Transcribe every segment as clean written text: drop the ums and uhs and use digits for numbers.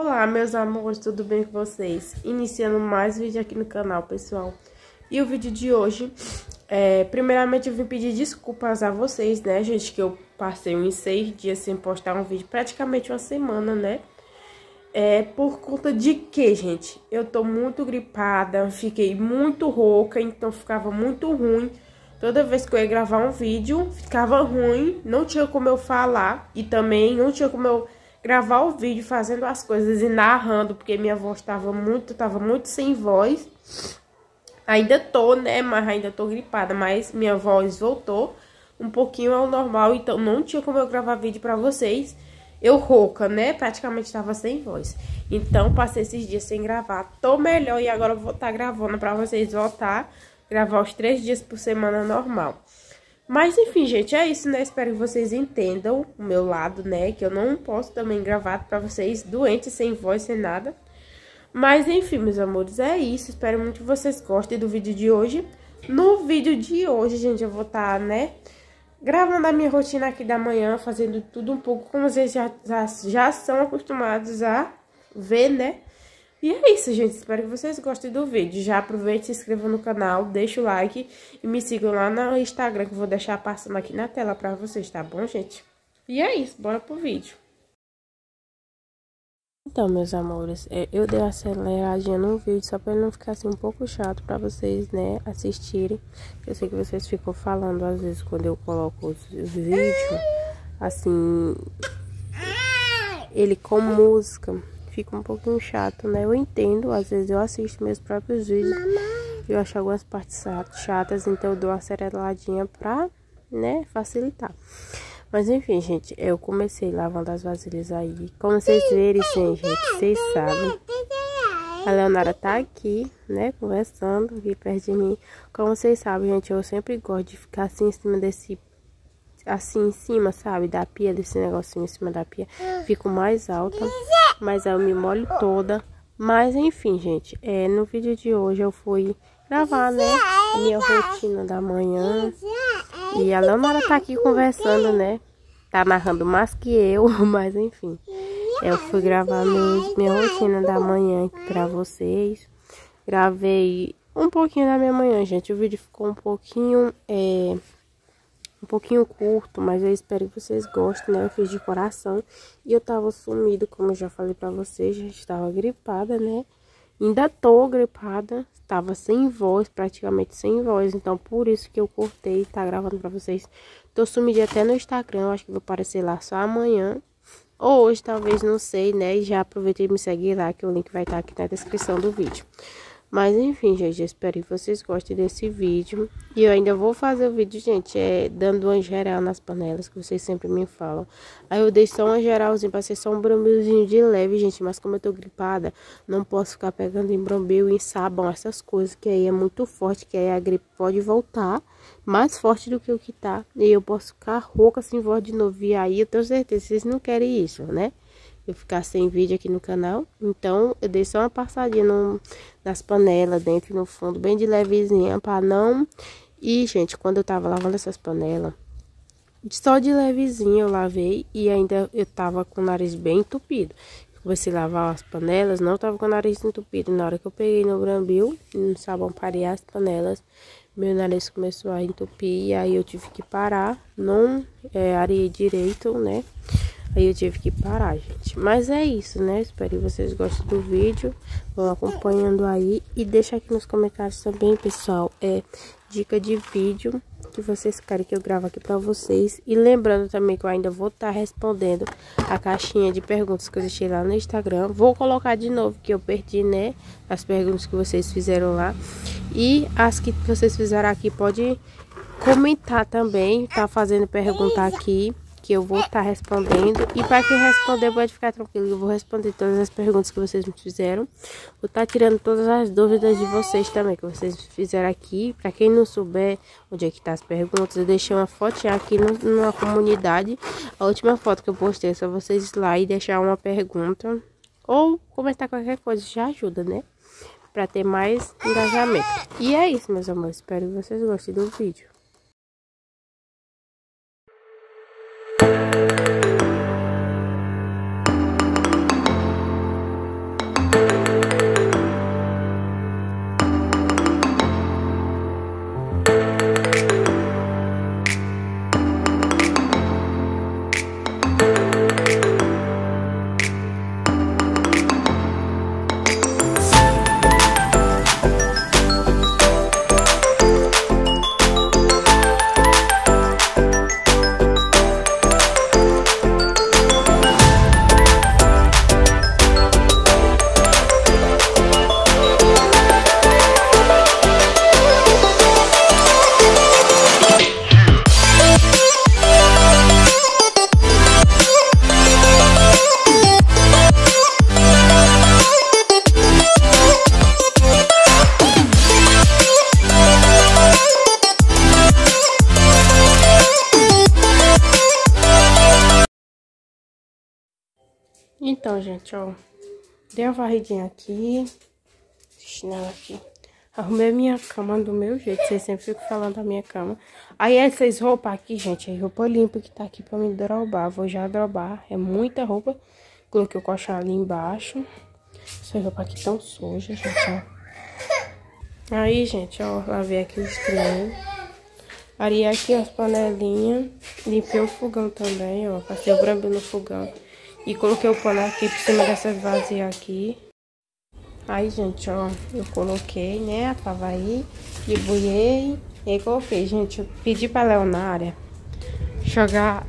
Olá, meus amores, tudo bem com vocês? Iniciando mais vídeo aqui no canal, pessoal. E o vídeo de hoje, primeiramente eu vim pedir desculpas a vocês, né, gente, que eu passei uns 6 dias sem postar um vídeo, praticamente uma semana, né? Por conta de que, gente? Eu tô muito gripada, fiquei muito rouca, então ficava muito ruim. Toda vez que eu ia gravar um vídeo, ficava ruim, não tinha como eu falar e também não tinha como eu gravar o vídeo fazendo as coisas e narrando, porque minha voz tava muito sem voz. Ainda tô, né, mas ainda tô gripada, mas minha voz voltou um pouquinho ao normal, então não tinha como eu gravar vídeo pra vocês. Eu rouca, né, praticamente tava sem voz. Então, passei esses dias sem gravar, tô melhor e agora eu vou estar gravando pra vocês voltar, gravar os 3 dias por semana normal. Mas, enfim, gente, é isso, né? Espero que vocês entendam o meu lado, né? Que eu não posso também gravar pra vocês doentes, sem voz, sem nada. Mas, enfim, meus amores, é isso. Espero muito que vocês gostem do vídeo de hoje. No vídeo de hoje, gente, eu vou estar, né, gravando a minha rotina aqui da manhã, fazendo tudo um pouco como vocês já são acostumados a ver, né? E é isso, gente. Espero que vocês gostem do vídeo. Já aproveite, se inscreva no canal, deixa o like e me sigam lá no Instagram, que eu vou deixar passando aqui na tela pra vocês, tá bom, gente? E é isso, bora pro vídeo. Então, meus amores, eu dei uma aceleradinha no vídeo só pra ele não ficar assim um pouco chato pra vocês, né, assistirem. Eu sei que vocês ficam falando às vezes quando eu coloco os vídeos, assim, ele com música. Fica um pouquinho chato, né? Eu entendo, às vezes eu assisto meus próprios vídeos. Eu acho algumas partes chatas, então eu dou uma aceleradinha pra, né, facilitar. Mas enfim, gente, eu comecei lavando as vasilhas aí. Como vocês verem, sim, gente, vocês sabem. A Leonara tá aqui, né, conversando aqui perto de mim. Como vocês sabem, gente, eu sempre gosto de ficar assim em cima desse... assim em cima, sabe, da pia, desse negocinho em cima da pia. Fico mais alta, mas aí eu me molho toda. Mas enfim, gente, no vídeo de hoje eu fui gravar, né, a minha rotina da manhã. E a Leonara tá aqui conversando, né, tá narrando mais que eu, mas enfim. Eu fui gravar minha rotina da manhã pra vocês. Gravei um pouquinho da minha manhã, gente. O vídeo ficou um pouquinho curto, mas eu espero que vocês gostem, né? Eu fiz de coração. E eu tava sumido, como eu já falei pra vocês, já estava gripada, né? Ainda tô gripada, tava sem voz, praticamente sem voz. Então, por isso que eu cortei, tá gravando pra vocês. Tô sumida até no Instagram, acho que vou aparecer lá só amanhã. Ou hoje, talvez, não sei, né? E já aproveitei e me seguir lá, que o link vai estar aqui na descrição do vídeo. Mas enfim, gente, eu espero que vocês gostem desse vídeo. E eu ainda vou fazer o vídeo, gente, dando uma geral nas panelas, que vocês sempre me falam. Aí eu dei só uma geralzinha, pra ser só um brombilzinho de leve, gente. Mas como eu tô gripada, não posso ficar pegando em brombil, em sabão, essas coisas. Que aí é muito forte, que aí a gripe pode voltar mais forte do que o que tá. E eu posso ficar rouca sem voz de novo. E aí eu tenho certeza que vocês não querem isso, né? Eu ficar sem vídeo aqui no canal. Então, eu dei só uma passadinha nas panelas, dentro e no fundo, bem de levezinha, pra não... E, gente, quando eu tava lavando essas panelas, só de levezinha eu lavei e ainda eu tava com o nariz bem entupido. Eu comecei a lavar as panelas, não tava com o nariz entupido. Na hora que eu peguei no Brambil, no sabão, parei as panelas, meu nariz começou a entupir e aí eu tive que parar. Não areei direito, né? Aí eu tive que parar, gente. Mas é isso, né? Espero que vocês gostem do vídeo. Vão acompanhando aí. E deixa aqui nos comentários também, pessoal, dica de vídeo que vocês querem que eu grave aqui pra vocês. E lembrando também que eu ainda vou estar respondendo a caixinha de perguntas que eu deixei lá no Instagram. Vou colocar de novo, que eu perdi, né? As perguntas que vocês fizeram lá. E as que vocês fizeram aqui, pode comentar também. Tá fazendo pergunta aqui, que eu vou estar respondendo. E para quem responder, pode ficar tranquilo, eu vou responder todas as perguntas que vocês me fizeram. Vou estar tirando todas as dúvidas de vocês também, que vocês fizeram aqui. Para quem não souber onde é que tá as perguntas, eu deixei uma fotinha aqui na comunidade. A última foto que eu postei é só vocês ir lá e deixar uma pergunta. Ou comentar qualquer coisa, já ajuda, né? Para ter mais engajamento. E é isso, meus amores. Espero que vocês gostem do vídeo. Então, gente, ó, dei uma varridinha aqui, chinelo aqui. Arrumei minha cama do meu jeito, vocês sempre ficam falando da minha cama. Aí essas roupas aqui, gente, é roupa limpa que tá aqui pra me drobar. Vou já drobar, é muita roupa. Coloquei o colchão ali embaixo. Essa roupa aqui tão suja, gente, ó. Aí, gente, ó, lavei aqui os trem. Arei aqui as panelinhas. Limpei o fogão também, ó. Passei o brambu no fogão. E coloquei o pano aqui por cima dessas vasilhas aqui. Aí, gente, ó, eu coloquei, né, a pavaí, dibuiei e aí coloquei, gente, eu pedi pra Leonária jogar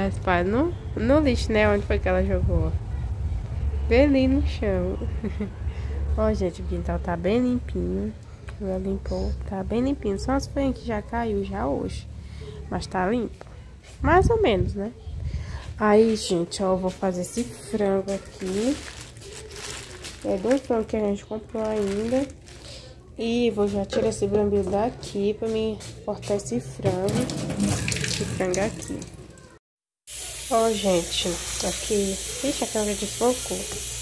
no lixo, né, onde foi que ela jogou? Bem ali no chão. Ó, gente, o quintal tá bem limpinho, ela limpou, tá bem limpinho, só as folhas que já caiu já hoje, mas tá limpo, mais ou menos, né? Aí, gente, ó, eu vou fazer esse frango aqui. É do frango que a gente comprou ainda. E vou já tirar esse brambil daqui pra mim cortar esse frango. Esse frango aqui. Ó, gente, aqui. Ixi, a câmera desfocou.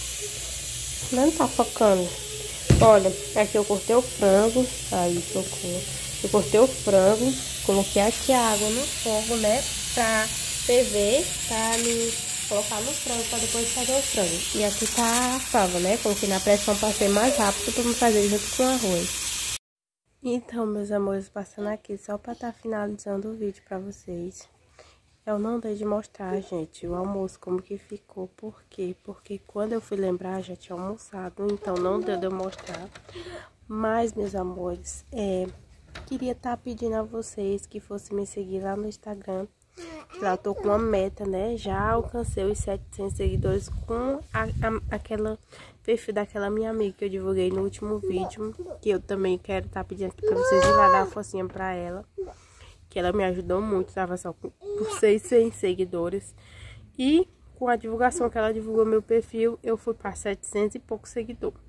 Não tá focando. Olha, aqui eu cortei o frango. Aí, focou. Eu cortei o frango. Coloquei aqui a água no fogo, né? Pra ferver, pra me colocar no frango para depois fazer o frango. E aqui tá a fava, né? Coloquei na pressão para ser mais rápido para me fazer junto com o arroz. Então, meus amores, passando aqui só para estar finalizando o vídeo para vocês. Eu não dei de mostrar, gente, o almoço como que ficou. Por quê? Porque quando eu fui lembrar, já tinha almoçado, então não deu de eu mostrar. Mas, meus amores, queria estar pedindo a vocês que fossem me seguir lá no Instagram. Lá eu tô com uma meta, né? Já alcancei os 700 seguidores com aquela perfil daquela minha amiga que eu divulguei no último vídeo. Que eu também quero estar pedindo aqui pra vocês ir lá dar uma forcinha pra ela. Que ela me ajudou muito, tava só por 600 seguidores. E com a divulgação que ela divulgou meu perfil, eu fui pra 700 e poucos seguidores.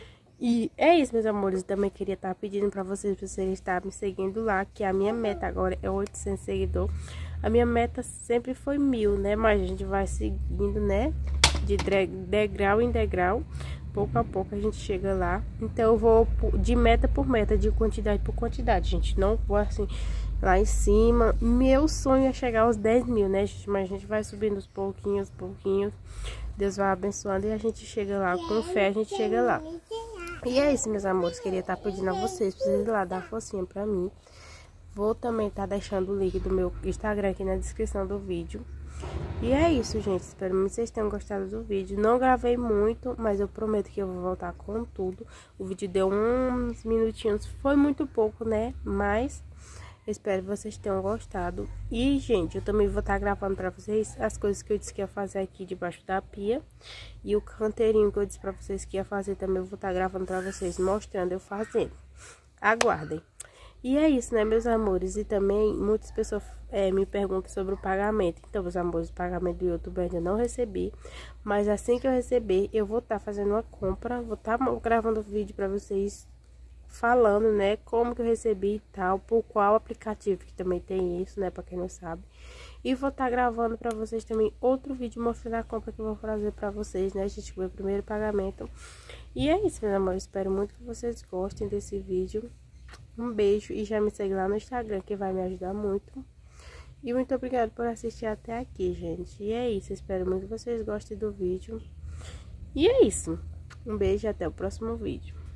E é isso, meus amores. Também queria estar pedindo pra vocês estarem me seguindo lá. Que a minha meta agora é 800 seguidores. A minha meta sempre foi 1000, né? Mas a gente vai seguindo, né? De degrau em degrau. Pouco a pouco a gente chega lá. Então eu vou de meta por meta, de quantidade por quantidade, gente. Não vou assim lá em cima. Meu sonho é chegar aos 10.000, né, gente? Mas a gente vai subindo aos pouquinhos, pouquinhos. Deus vai abençoando e a gente chega lá. Com fé a gente chega lá. E é isso, meus amores. Queria estar pedindo a vocês pra vocês ir lá dar forcinha pra mim. Vou também estar deixando o link do meu Instagram aqui na descrição do vídeo. E é isso, gente. Espero que vocês tenham gostado do vídeo. Não gravei muito, mas eu prometo que eu vou voltar com tudo. O vídeo deu uns minutinhos. Foi muito pouco, né? Mas espero que vocês tenham gostado. E, gente, eu também vou estar gravando pra vocês as coisas que eu disse que ia fazer aqui debaixo da pia. E o canteirinho que eu disse pra vocês que ia fazer também eu vou estar gravando pra vocês, mostrando eu fazendo. Aguardem. E é isso, né, meus amores? E também muitas pessoas me perguntam sobre o pagamento. Então, meus amores, o pagamento do YouTube eu ainda não recebi. Mas assim que eu receber, eu vou estar fazendo uma compra. Vou estar gravando vídeo pra vocês falando, né, como que eu recebi e tal. Por qual aplicativo, que também tem isso, né, pra quem não sabe. E vou estar gravando pra vocês também outro vídeo mostrando a compra que eu vou fazer pra vocês, né, gente? Meu primeiro pagamento. E é isso, meus amores. Espero muito que vocês gostem desse vídeo. Um beijo e já me segue lá no Instagram, que vai me ajudar muito. E muito obrigada por assistir até aqui, gente. E é isso, espero muito que vocês gostem do vídeo. E é isso. Um beijo e até o próximo vídeo.